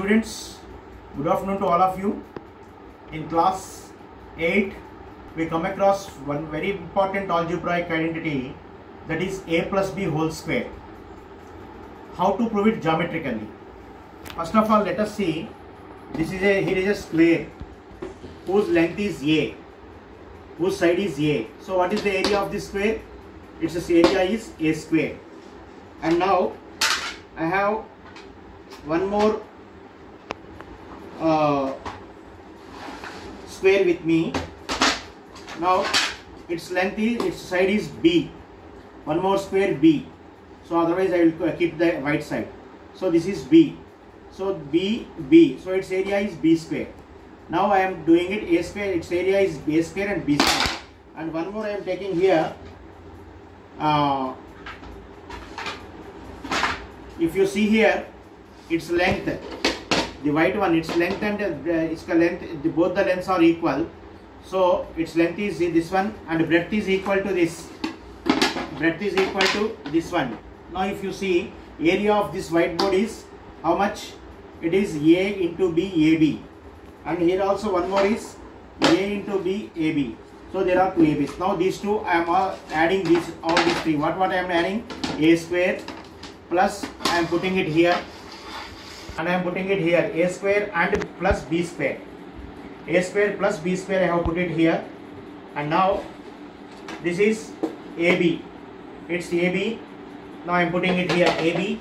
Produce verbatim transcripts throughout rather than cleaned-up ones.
students, good afternoon to all of you. In class eight, we come across one very important algebraic identity, that is a plus b whole square. How to prove it geometrically? First of all, let us see. This is a here is a square whose length is a, whose side is a. So what is the area of this square? Its area is a square. And now I have one more uh, square with me. Now its length is, its side is b. One more square b. So otherwise I will keep the right side. So this is b. So b, b. So its area is b square. Now I am doing it a square. Its area is a square and b square. And one more I am taking here. Uh, if you see here, its length, the white one, its length and uh, its length, the, both the lengths are equal. So its length is this one and breadth is equal to this. Breadth is equal to this one. Now if you see, area of this whiteboard is how much? It is a into b, ab. And here also one more is a into b, ab. So there are two A Bs. Now these two I am uh, adding these all these three. What what I am adding? A square plus I am putting it here, and I am putting it here. A square and plus b square. A square plus b square I have put it here, and now this is A B. It's A B. Now I am putting it here A B,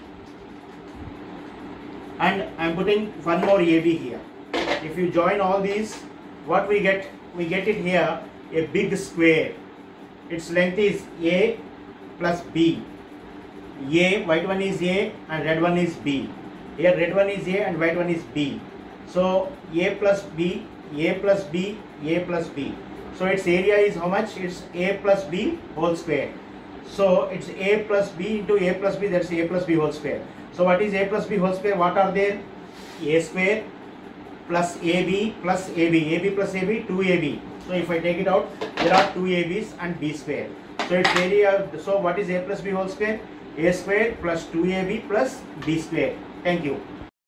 and I am putting one more A B here. If you join all these, what we get? We get it here. A big square. Its length is a plus b. A, white one is a and red one is b. Here red one is a and white one is b. So a plus b, a plus b, a plus b. So its area is how much? It's a plus b whole square. So it's a plus b into a plus b, that's a plus b whole square. So what is a plus b whole square? What are there? A square plus ab plus ab. Ab plus ab, two A B. So if I take it out, there are two A Bs and b square. So its area, so what is a plus b whole square? A square plus two A B plus b square. Thank you.